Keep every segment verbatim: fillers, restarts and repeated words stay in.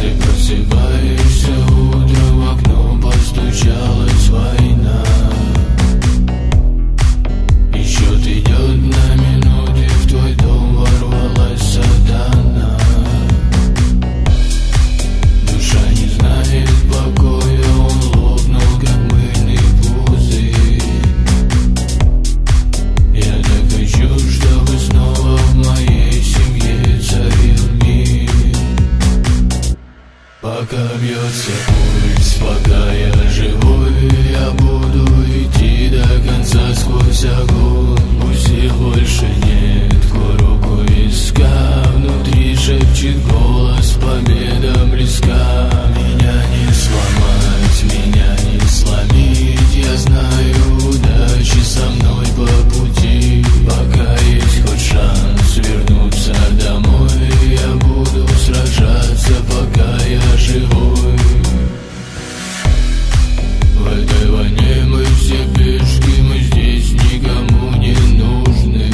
Ты просыпаешься утром, в окно постучалась война. И счет идет на минуты, в твой дом ворвалась сатана. Душа не знает покоя, он лопнул, как мыльный пузырь. Я так хочу, чтобы снова в моей семье царил мир. Пока бьется пульс, пока я живой, я буду идти до конца сквозь огонь. Пусть их больше нет, руку виска, внутри шепчет голос, победа близка. Меня не сломать, меня не сломить, я знаю, удачи со мной по пути. Пока есть хоть шанс вернуться домой, я буду сражаться, пока я живой. В этой войне мы все пешки, мы здесь никому не нужны.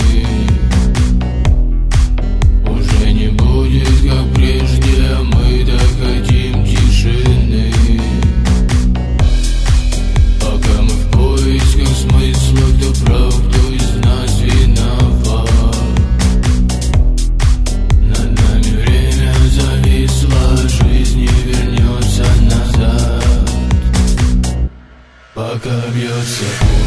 Уже не будет как прежде, а мы так хотим тишины. Пока мы в поисках смысла, кто прав, кто из нас виноват. Над нами время зависло, жизнь не вернется назад. Пока бьется